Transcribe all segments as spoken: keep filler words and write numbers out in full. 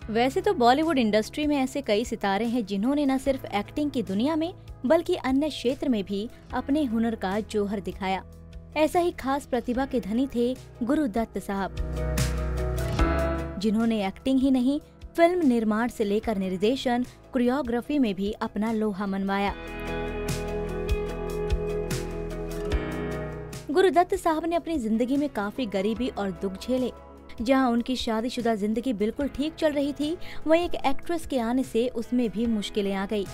वैसे तो बॉलीवुड इंडस्ट्री में ऐसे कई सितारे हैं जिन्होंने न सिर्फ एक्टिंग की दुनिया में बल्कि अन्य क्षेत्र में भी अपने हुनर का जौहर दिखाया। ऐसा ही खास प्रतिभा के धनी थे गुरुदत्त साहब, जिन्होंने एक्टिंग ही नहीं फिल्म निर्माण से लेकर निर्देशन, कोरियोग्राफी में भी अपना लोहा मनवाया। गुरुदत्त साहब ने अपनी जिंदगी में काफी गरीबी और दुख झेले। जहां उनकी शादीशुदा जिंदगी बिल्कुल ठीक चल रही थी, वहीं एक एक्ट्रेस के आने से उसमें भी मुश्किलें आ गई।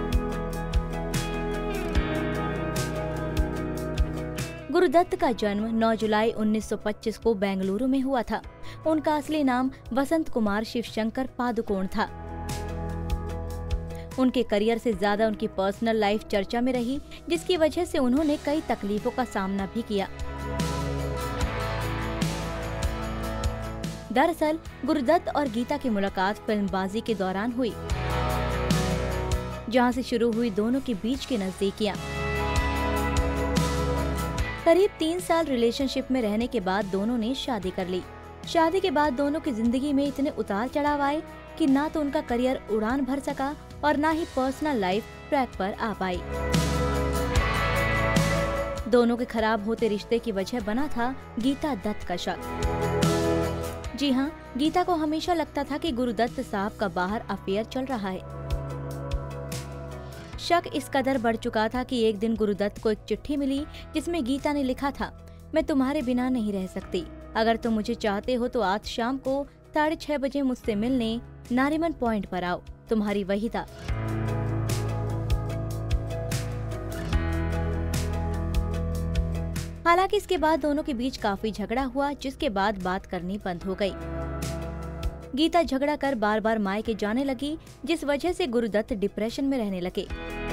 गुरुदत्त का जन्म नौ जुलाई उन्नीस सौ पच्चीस को बेंगलुरु में हुआ था। उनका असली नाम वसंत कुमार शिवशंकर पादुकोण था। उनके करियर से ज्यादा उनकी पर्सनल लाइफ चर्चा में रही, जिसकी वजह से उन्होंने कई तकलीफों का सामना भी किया। दरअसल गुरुदत्त और गीता की मुलाकात फिल्मबाजी के दौरान हुई, जहां से शुरू हुई दोनों के बीच की नजदीकियां। करीब तीन साल रिलेशनशिप में रहने के बाद दोनों ने शादी कर ली। शादी के बाद दोनों की जिंदगी में इतने उतार चढ़ाव आए कि ना तो उनका करियर उड़ान भर सका और ना ही पर्सनल लाइफ ट्रैक पर आ पाई। दोनों के खराब होते रिश्ते की वजह बना था गीता दत्त का शक। जी हाँ, गीता को हमेशा लगता था कि गुरुदत्त साहब का बाहर अफेयर चल रहा है। शक इस कदर बढ़ चुका था कि एक दिन गुरुदत्त को एक चिट्ठी मिली, जिसमें गीता ने लिखा था, मैं तुम्हारे बिना नहीं रह सकती। अगर तुम मुझे चाहते हो तो आज शाम को साढ़े छह बजे मुझसे मिलने नारीमन पॉइंट पर आओ। तुम्हारी वहीदा। हालांकि इसके बाद दोनों के बीच काफी झगड़ा हुआ, जिसके बाद बात करनी बंद हो गई। गीता झगड़ा कर बार बार मायके जाने लगी, जिस वजह से गुरुदत्त डिप्रेशन में रहने लगे।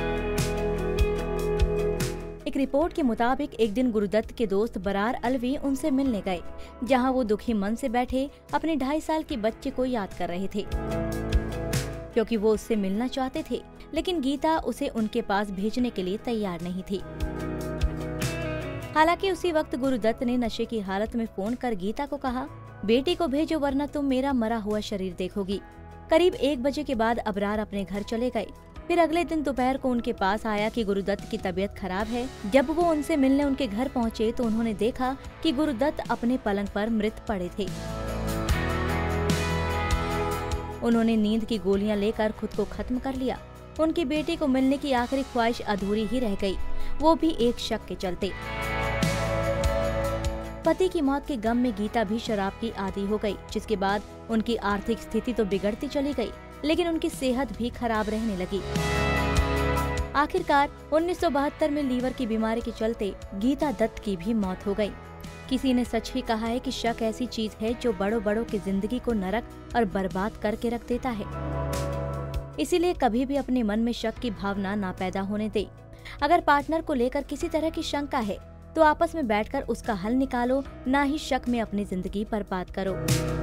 एक रिपोर्ट के मुताबिक एक दिन गुरुदत्त के दोस्त बरार अलवी उनसे मिलने गए, जहां वो दुखी मन से बैठे अपने ढाई साल के बच्चे को याद कर रहे थे, क्योंकि वो उससे मिलना चाहते थे, लेकिन गीता उसे उनके पास भेजने के लिए तैयार नहीं थी। हालांकि उसी वक्त गुरुदत्त ने नशे की हालत में फोन कर गीता को कहा, बेटी को भेजो वरना तुम मेरा मरा हुआ शरीर देखोगी। करीब एक बजे के बाद अबरार अपने घर चले गए। फिर अगले दिन दोपहर को उनके पास आया कि गुरुदत्त की तबीयत खराब है। जब वो उनसे मिलने उनके घर पहुंचे तो उन्होंने देखा कि गुरुदत्त अपने पलंग पर मृत पड़े थे। उन्होंने नींद की गोलियां लेकर खुद को खत्म कर लिया। उनकी बेटी को मिलने की आखिरी ख्वाहिश अधूरी ही रह गई, वो भी एक शक के चलते। पति की मौत के गम में गीता भी शराब की आदी हो गई, जिसके बाद उनकी आर्थिक स्थिति तो बिगड़ती चली गई, लेकिन उनकी सेहत भी खराब रहने लगी। आखिरकार उन्नीस सौ बहत्तर में लीवर की बीमारी के चलते गीता दत्त की भी मौत हो गई। किसी ने सच ही कहा है कि शक ऐसी चीज है जो बड़ों बड़ों की जिंदगी को नरक और बर्बाद करके रख देता है। इसीलिए कभी भी अपने मन में शक की भावना ना पैदा होने दे। अगर पार्टनर को लेकर किसी तरह की शंका है तो आपस में बैठकर उसका हल निकालो, ना ही शक में अपनी जिंदगी बर्बाद करो।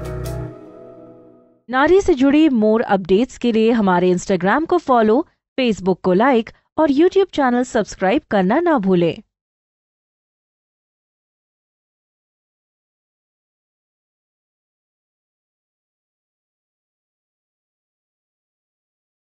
नारी से जुड़ी मोर अपडेट्स के लिए हमारे इंस्टाग्राम को फॉलो, फेसबुक को लाइक और यूट्यूब चैनल सब्सक्राइब करना ना भूलें।